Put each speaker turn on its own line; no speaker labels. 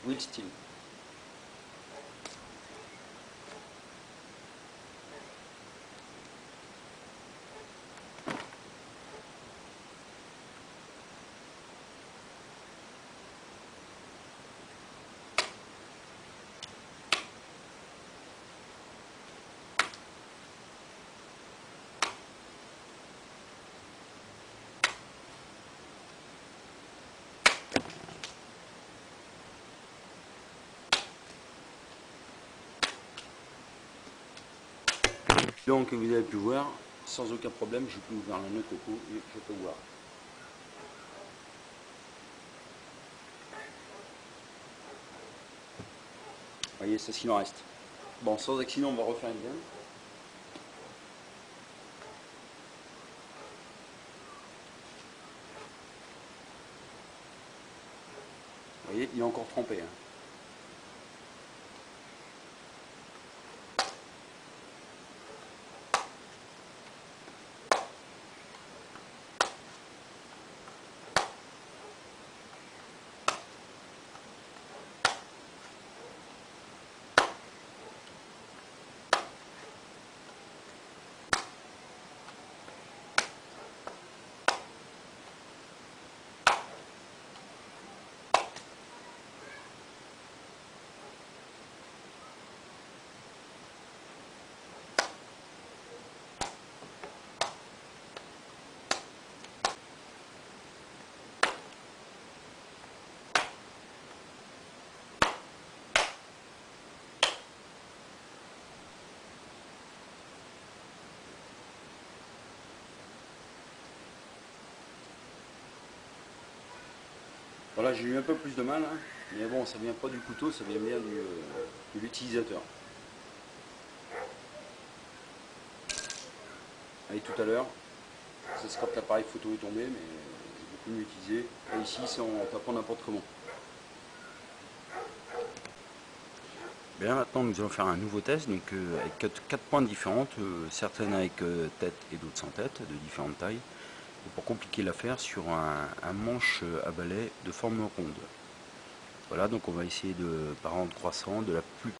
wheel steel. Donc vous avez pu voir, sans aucun problème, je peux ouvrir la nœud coco et je peux voir. Vous voyez, c'est ce qu'il en reste. Bon, sans accident, on va refaire une gamme. Vous voyez, il est encore trempé. Hein. Voilà, j'ai eu un peu plus de mal, hein, mais bon, ça vient pas du couteau, ça vient bien de l'utilisateur. Allez, tout à l'heure, ça se capte l'appareil photo est tombé, mais j'ai beaucoup mieux utilisé. Et ici, c'est en tapant n'importe comment. Bien, maintenant nous allons faire un nouveau test, donc avec 4 pointes différentes, certaines avec tête et d'autres sans tête, de différentes tailles. Et pour compliquer l'affaire, sur un manche à balai de forme ronde. Voilà, donc on va essayer de, par ordre croissant, de la plus